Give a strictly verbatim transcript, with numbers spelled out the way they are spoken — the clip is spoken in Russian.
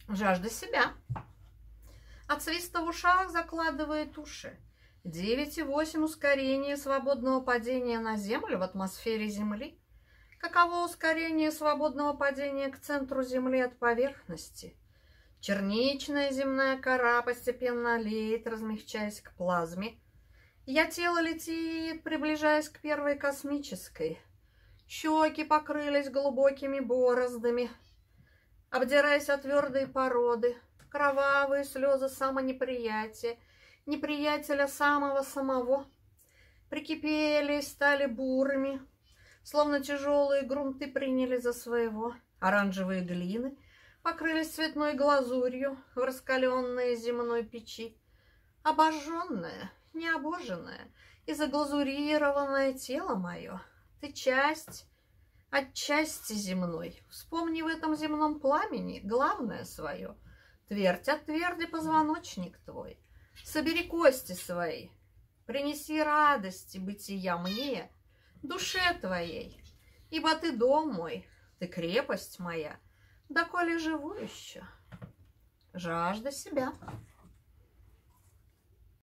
Жажда себя. От свиста в ушах закладывает уши. девять и восемь ускорение свободного падения на Землю в атмосфере Земли. Каково ускорение свободного падения к центру Земли от поверхности? Черничная земная кора постепенно олеет, размягчаясь к плазме. Я тело летит, приближаясь к первой космической. Щеки покрылись глубокими бороздами, обдираясь от твердой породы. Кровавые слезы самонеприятия, неприятеля самого самого, прикипели и стали бурыми, словно тяжелые грунты приняли за своего. Оранжевые глины покрылись цветной глазурью в раскаленной земной печи. Обожженное, необоженное и заглазурированное тело мое, ты часть от части земной. Вспомни в этом земном пламени главное свое. Твердь от тверди позвоночник твой. Собери кости свои, принеси радости бытия мне, душе твоей, ибо ты дом мой, ты крепость моя, доколе живу еще. Жажда себя.